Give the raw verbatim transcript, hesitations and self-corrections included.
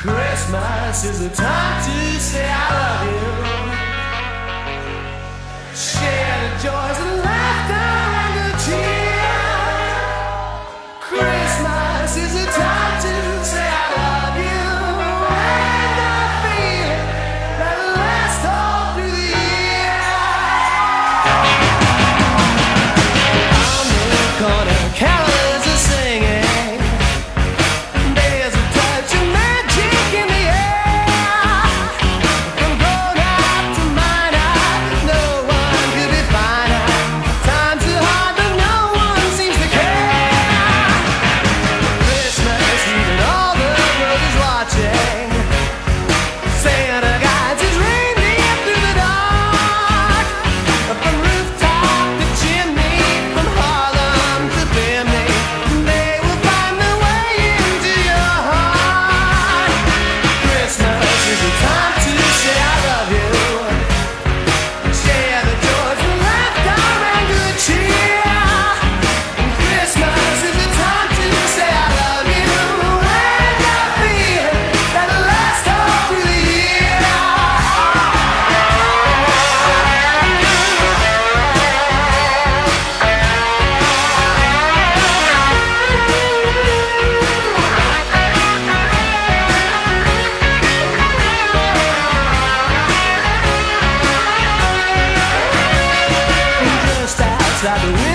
Christmas is the time to say I love you. Share the joys and laughter and the tears. Christmas is the time to say I love you. And I feel that last all through the year. On the corner, carols are singing. Outside the window